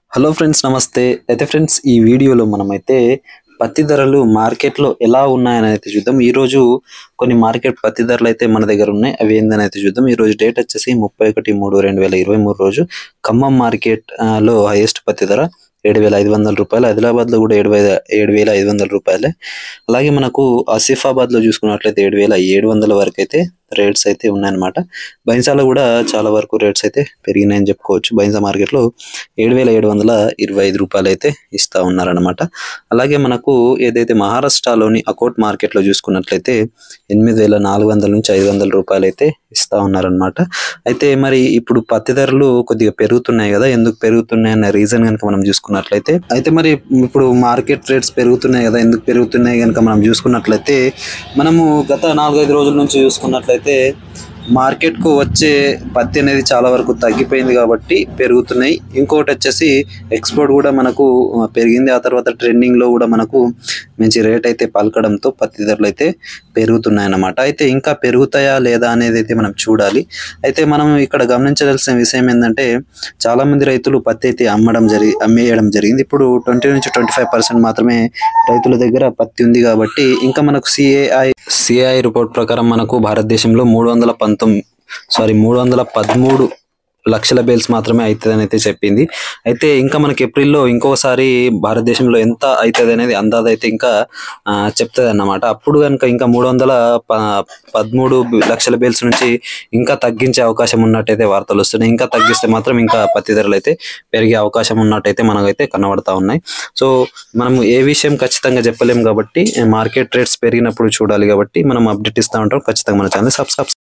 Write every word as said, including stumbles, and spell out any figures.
Hello friends, నమస్తే. అయితే friends, ఈ వీడియోలో మనమైతే పత్తి ధరలు మార్కెట్లో ఎలా ఉన్నాయని అయితే చూద్దాం. ఈరోజు కొన్ని మార్కెట్ పత్తి ధరలు అయితే మన దగ్గర ఉన్నాయి. అవి ఏందని అయితే చూద్దాం. ఈరోజు డేట్ వచ్చేసి ముప్పై ఒకటి మూడు రెండు వేల ఇరవై మూడు రోజు ఖమ్మం మార్కెట్ ఆ, లో హైయెస్ట్ పత్తి ధర ఏడు వేల ఐదు వందల రూపాయలు. ఆదిలాబాద్లో కూడా ఏడు వేల ఏడు వేల ఐదు వందల రూపాయలే. అలాగే మనకు ఆసిఫాబాద్లో చూసుకున్నట్లయితే ఏడు వేల ఏడు వందల వరకు అయితే రేట్స్ అయితే ఉన్నాయన్నమాట. బైన్సాలో కూడా చాలా వరకు రేట్స్ అయితే పెరిగినాయని చెప్పుకోవచ్చు. బైన్సా మార్కెట్లో ఏడు వేల ఏడు వందల ఇరవై ఐదు రూపాయలు అయితే ఇస్తూ ఉన్నారనమాట. అలాగే మనకు ఏదైతే మహారాష్ట్రలోని అకోట్ మార్కెట్లో చూసుకున్నట్లయితే ఎనిమిది వేల నాలుగు వందల నుంచి ఐదు వందల రూపాయలు అయితే ఇస్తూ ఉన్నారనమాట. అయితే మరి ఇప్పుడు పత్తి ధరలు కొద్దిగా పెరుగుతున్నాయి కదా, ఎందుకు పెరుగుతున్నాయి అనే రీజన్ కనుక మనం చూసుకున్నట్లయితే అయితే మరి ఇప్పుడు మార్కెట్ రేట్స్ పెరుగుతున్నాయి కదా, ఎందుకు పెరుగుతున్నాయి కనుక మనం చూసుకున్నట్లయితే మనము గత నాలుగైదు రోజుల నుంచి చూసుకున్నట్లయితే మార్కెట్కు వచ్చే పత్తి అనేది చాలా వరకు తగ్గిపోయింది కాబట్టి పెరుగుతున్నాయి. ఇంకొకటి వచ్చేసి ఎక్స్పోర్ట్ కూడా మనకు ఆ, పెరిగింది. ఆ తర్వాత ట్రెండింగ్లో కూడా మనకు మంచి రేట్ అయితే పలకడంతో పత్తి ధరలు అయితే పెరుగుతున్నాయి అన్నమాట. అయితే ఇంకా పెరుగుతాయా లేదా అనేది అయితే మనం చూడాలి. అయితే మనం ఇక్కడ గమనించవలసిన విషయం ఏంటంటే చాలా మంది రైతులు పత్తి అయితే అమ్మడం జరిగి అమ్మేయడం జరిగింది. ఇప్పుడు ట్వంటీ నుంచి ట్వంటీ ఫైవ్ పర్సెంట్ మాత్రమే రైతుల దగ్గర పత్తి ఉంది కాబట్టి ఇంకా మనకు సిఏఐ సిఐ రిపోర్ట్ ప్రకారం మనకు భారతదేశంలో మూడు వందల పంతొమ్మిది సారీ మూడు వందల పదమూడు లక్షల బేల్స్ మాత్రమే అవుతుందని అయితే చెప్పింది. అయితే ఇంకా మనకి ఏప్రిల్లో ఇంకోసారి భారతదేశంలో ఎంత అవుతుంది అనేది అందాజ అయితే ఇంకా చెప్తుంది అన్నమాట. అప్పుడు కనుక ఇంకా మూడు వందల ప పదమూడు లక్షల బేల్స్ నుంచి ఇంకా తగ్గించే అవకాశం ఉన్నట్టయితే వార్తలు వస్తున్నాయి. ఇంకా తగ్గిస్తే మాత్రం ఇంకా పత్తి ధరలు అయితే పెరిగే అవకాశం ఉన్నట్టయితే మనకైతే కనబడతా ఉన్నాయి. సో మనం ఏ విషయం ఖచ్చితంగా చెప్పలేము కాబట్టి మార్కెట్ రేట్స్ పెరిగినప్పుడు చూడాలి కాబట్టి మనం అప్డేట్ ఇస్తూ ఉంటాం. ఖచ్చితంగా మన ఛానల్ సబ్స్క్రైబ్